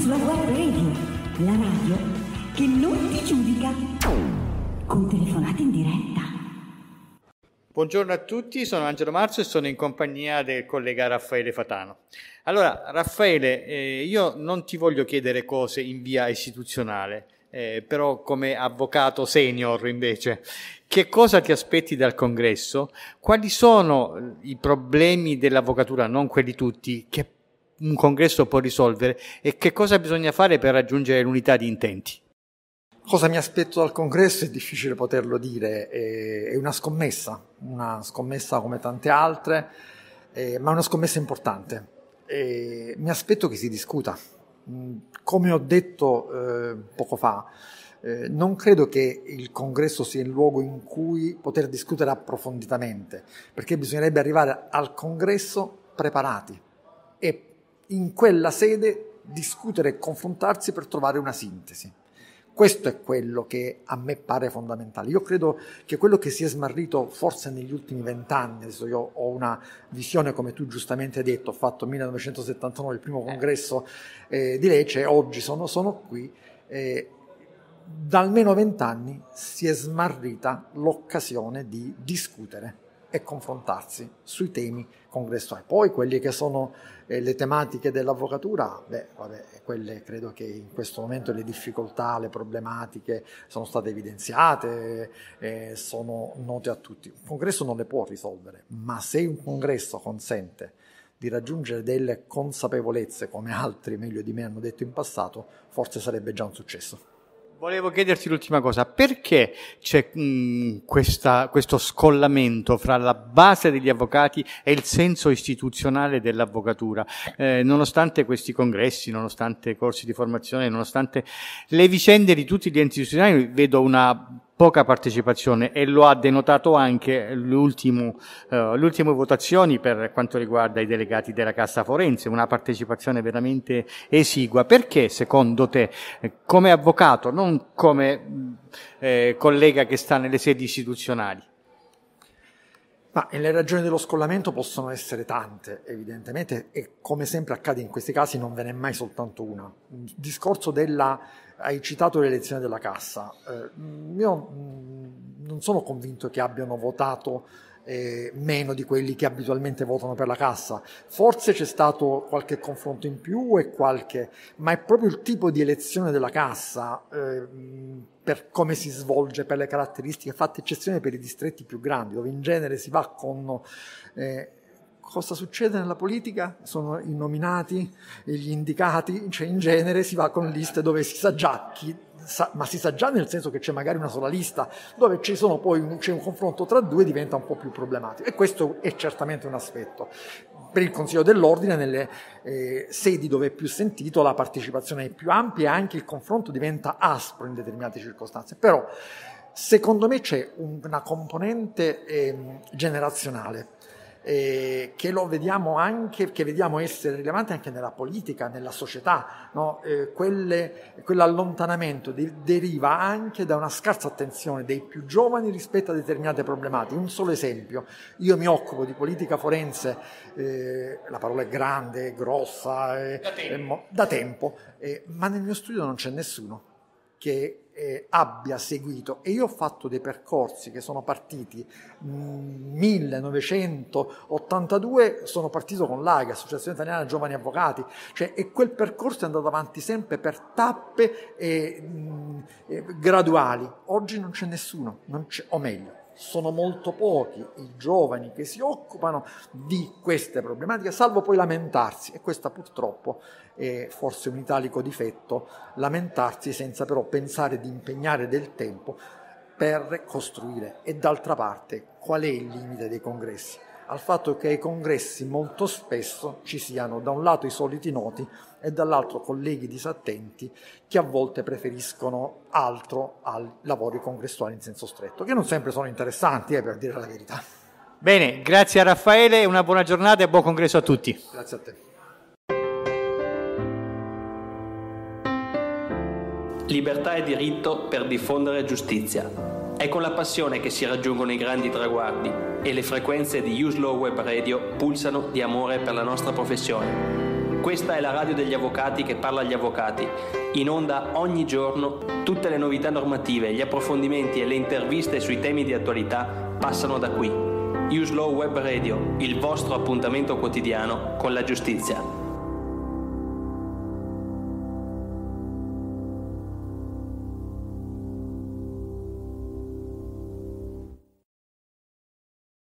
sulla Web Radio, la radio che non ti giudica, con telefonate in diretta. Buongiorno a tutti, sono Angelo Marzo e sono in compagnia del collega Raffaele Fatano. Allora, Raffaele, io non ti voglio chiedere cose in via istituzionale, però come avvocato senior invece, che cosa ti aspetti dal congresso? Quali sono i problemi dell'avvocatura, non quelli tutti, che un congresso può risolvere e che cosa bisogna fare per raggiungere l'unità di intenti? Cosa mi aspetto dal congresso è difficile poterlo dire, è una scommessa come tante altre, ma una scommessa importante. Mi aspetto che si discuta. Come ho detto poco fa, non credo che il congresso sia il luogo in cui poter discutere approfonditamente, perché bisognerebbe arrivare al congresso preparati e in quella sede discutere e confrontarsi per trovare una sintesi. Questo è quello che a me pare fondamentale. Io credo che quello che si è smarrito forse negli ultimi 20 anni, adesso io ho una visione, come tu giustamente hai detto, ho fatto 1979 il primo congresso di Lecce, oggi sono qui, da almeno 20 anni si è smarrita l'occasione di discutere e confrontarsi sui temi congressuali. Poi quelli che sono le tematiche dell'avvocatura, quelle credo che in questo momento le difficoltà, le problematiche sono state evidenziate, sono note a tutti. Un congresso non le può risolvere, ma se un congresso consente di raggiungere delle consapevolezze, come altri meglio di me hanno detto in passato, forse sarebbe già un successo. Volevo chiederti l'ultima cosa, perché c'è questo scollamento fra la base degli avvocati e il senso istituzionale dell'avvocatura? Nonostante questi congressi, nonostante i corsi di formazione, nonostante le vicende di tutti gli enti istituzionali, vedo una poca partecipazione e lo ha denotato anche le ultime votazioni per quanto riguarda i delegati della Cassa Forense, una partecipazione veramente esigua. Perché secondo te, come avvocato, non come collega che sta nelle sedi istituzionali? Ma le ragioni dello scollamento possono essere tante, evidentemente, e come sempre accade in questi casi non ve n'è mai soltanto una. Il discorso hai citato l'elezione della Cassa. Io non sono convinto che abbiano votato meno di quelli che abitualmente votano per la Cassa. Forse c'è stato qualche confronto in più ma è proprio il tipo di elezione della Cassa, per come si svolge, per le caratteristiche, fatte eccezione per i distretti più grandi, dove in genere si va con... cosa succede nella politica? Sono i nominati, gli indicati, cioè in genere si va con liste dove si sa già ma si sa già nel senso che c'è magari una sola lista, dove c'è un confronto tra due, diventa un po' più problematico, e questo è certamente un aspetto. Per il Consiglio dell'Ordine, nelle sedi dove è più sentito, la partecipazione è più ampia e anche il confronto diventa aspro in determinate circostanze. Però secondo me c'è una componente generazionale che lo vediamo che vediamo essere rilevante anche nella politica, nella società, no? Quell'allontanamento deriva anche da una scarsa attenzione dei più giovani rispetto a determinate problematiche. Un solo esempio: io mi occupo di politica forense, la parola è grande, grossa, da tempo, ma nel mio studio non c'è nessuno che abbia seguito, e io ho fatto dei percorsi che sono partiti 1982, sono partito con l'AIGA, Associazione Italiana Giovani Avvocati, e quel percorso è andato avanti sempre per tappe graduali. Oggi non c'è nessuno, o meglio, sono molto pochi i giovani che si occupano di queste problematiche, salvo poi lamentarsi, e questa purtroppo è forse un italico difetto, lamentarsi senza però pensare di impegnare del tempo per costruire. E d'altra parte, qual è il limite dei congressi? Al fatto che ai congressi molto spesso ci siano da un lato i soliti noti e dall'altro colleghi disattenti che a volte preferiscono altro ai lavori congressuali in senso stretto, che non sempre sono interessanti, per dire la verità. Bene, grazie a Raffaele, una buona giornata e buon congresso a tutti. Grazie a te. Libertà e diritto per diffondere giustizia. È con la passione che si raggiungono i grandi traguardi e le frequenze di Use Law Web Radio pulsano di amore per la nostra professione. Questa è la radio degli avvocati che parla agli avvocati. In onda ogni giorno tutte le novità normative, gli approfondimenti e le interviste sui temi di attualità passano da qui. Use Law Web Radio, il vostro appuntamento quotidiano con la giustizia.